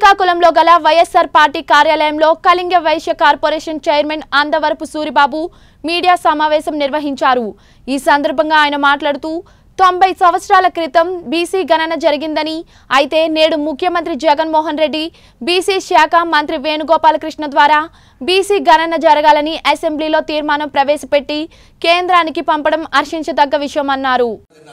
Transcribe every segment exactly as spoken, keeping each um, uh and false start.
శ్రీకాకుళంలో గల YSR party కార్యాలయంలో Kalinga Vysya corporation chairman Andavarapu Suribabu media సమావేశం నిర్వహించారు. ఈ సందర్భంగా ఆయన మాట్లాడుతూ తొంభై సంవత్సరాల క్రితం బీసీ గణన జరిగిందని, అయితే నేడు ముఖ్యమంత్రి జగన్మోహన్ రెడ్డి బీసీ శాఖ మంత్రి వేణుగోపాలకృష్ణ ద్వారా బీసీ గణన జరగాలని అసెంబ్లీలో తీర్మానం ప్రవేశపెట్టి కేంద్రానికి పంపడం హర్షించదగ్గ విషయమన్నారు.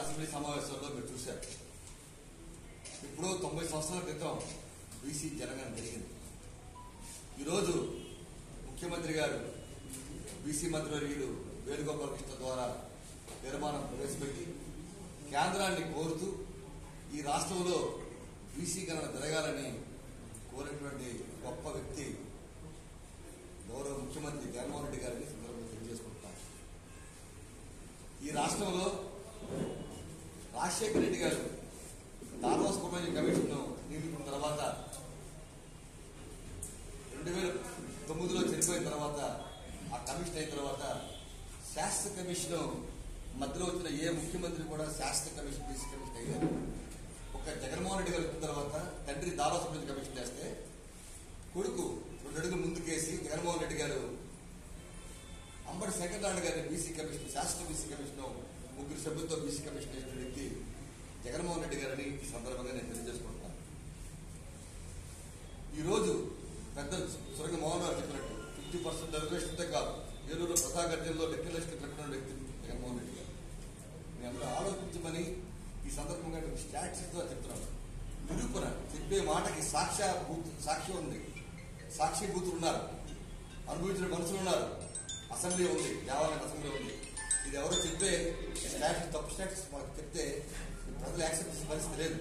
ఈరోజు ముఖ్యమంత్రి గారు బీసీ మంత్రివర్యులు వేణుగోపాలకృష్ణ ద్వారా తీర్మానం ప్రవేశపెట్టి కేంద్రాన్ని కోరుతూ ఈ రాష్ట్రంలో బీసీ గణన జరగాలని కోరినటువంటి గొప్ప వ్యక్తి గౌరవ ముఖ్యమంత్రి జగన్మోహన్ రెడ్డి గారిని సందర్భంగా తెలియజేసుకుంటున్నారు. ఈ రాష్ట్రంలో రాజశేఖర రెడ్డి గారు దార్వాస్ కమిషన్ నియమించిన తర్వాత రెండు వేల తొమ్మిదిలో చనిపోయిన తర్వాత ఆ కమిషన్ అయిన తర్వాత శాస్త్ర కమిషన్ మధ్యలో వచ్చిన ఏ ముఖ్యమంత్రి కూడా శాస్త్ర కమిషన్ బీసీ కమిషన్ అయ్యారు. ఒక జగన్మోహన్ రెడ్డి గారు వచ్చిన తర్వాత తండ్రి దార్వాస్ కమిషన్ చేస్తే కొడుకు రెండు అడుగులు ముందుకేసి జగన్మోహన్ రెడ్డి గారు అంబటి శంకరనారాయణ గారిని బీసీ కమిషన్ శాస్త్ర బీసీ కమిషన్ ముగ్గురు సభ్యులతో బీసీ కమిషన్ చేసిన వ్యక్తి జగన్మోహన్ రెడ్డి గారిని ఈ సందర్భంగా నేను తెలియజేసుకుంటున్నాను. ఈరోజు పెద్ద సురంగ మోహన్ గారు చెప్పినట్టు ఫిఫ్టీ పర్సెంట్ రిజర్వేషన్తో కాదు, ఏలూరు ప్రసాద్ జిల్లాలో లెక్కలేసుకుని పెట్టిన వ్యక్తి జగన్మోహన్ రెడ్డి గారు. నేను అందరూ ఆలోచించమని ఈ సందర్భంగా స్టాట్స్తో చెప్తున్నాను. నిరూపణ చెప్పే మాటకి సాక్ష్య సాక్షి ఉంది, సాక్షి బూతులు ఉన్నారు, అనుభవించిన మనుషులు ఉన్నారు, అసెంబ్లీ ఉంది, దేవాలయం అసెంబ్లీ ఉంది. ఇది ఎవరో చెప్పే స్టాట్స్ తప్పు స్టాట్స్ మనకు చెప్తే ప్రజలు యాక్సెప్ట్ చేసే పరిస్థితి లేదు.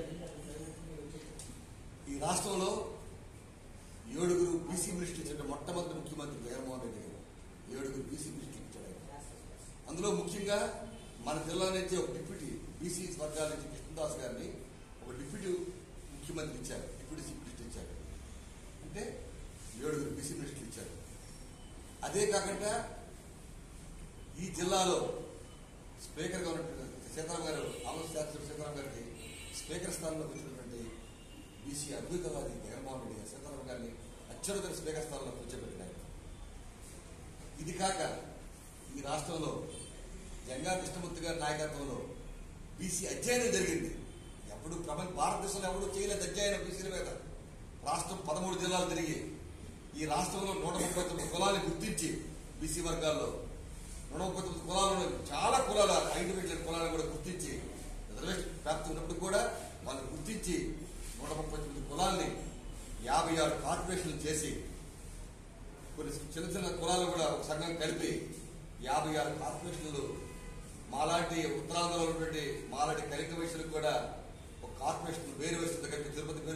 ఈ రాష్ట్రంలో ఏడుగురు బీసీ మినిస్టర్ ఇచ్చిన మొట్టమొదటి ముఖ్యమంత్రి జగన్మోహన్ రెడ్డి గారు ఏడుగురు బీసీ మినిస్టర్ ఇచ్చాడు. అందులో ముఖ్యంగా మన జిల్లా నుంచి ఒక డిప్యూటీ బీసీ వర్గాల నుంచి కృష్ణదాస్ గారిని ఒక డిప్యూటీ ముఖ్యమంత్రి ఇచ్చారు, డిప్యూటీ చీఫ్ మినిస్టర్ ఇచ్చారు. అంటే ఏడుగురు బీసీ మినిస్టర్లు ఇచ్చారు. అదే కాకుండా ఈ జిల్లాలో స్పీకర్గా ఉన్నటువంటి సీతారాం గారు ఆంధ్రప్రదేశ్ సీతారాం గారికి స్పీకర్ స్థానంలో కూర్చున్నటువంటి బీసీ అద్భుతవాది జగన్మోహన్ రెడ్డి గారు సీతారాం గారిని అత్యున్నత స్పీకర్ స్థానంలో కూర్చోబెట్టినారు. ఇది కాక ఈ రాష్ట్రంలో జంగా కృష్ణమూర్తి గారి నాయకత్వంలో బీసీ అధ్యయనం జరిగింది. ఎప్పుడు ప్రపంచ భారతదేశంలో ఎవరు చేయలేదు అధ్యయనం బీసీల మీద. రాష్ట్రం పదమూడు జిల్లాలు తిరిగి ఈ రాష్ట్రంలో నూట ముప్పై తొమ్మిది కులాలను గుర్తించి బీసీ వర్గాల్లో నూట ముప్పై తొమ్మిది కులాలను చాలా కులాల ఐడెంటిఫై కులాలను కూడా గుర్తించి రిజర్వేషన్ ప్రాప్తి ఉన్నప్పుడు కూడా వాళ్ళు గుర్తించి నూట ముప్పై తొమ్మిది కులాల్ని యాభై ఆరు కార్పొరేషన్లు చేసి కొన్ని చిన్న చిన్న కులాలు కూడా ఒక సంఘం కలిపి యాభై ఆరు కార్పొరేషన్లు మాలాంటి ఉత్తరాంధ్రలో ఉన్నటువంటి మాలాంటి కలిక వయసులకు కూడా ఒక కార్పొరేషన్ వేరు వయసు కలిపి తిరుపతి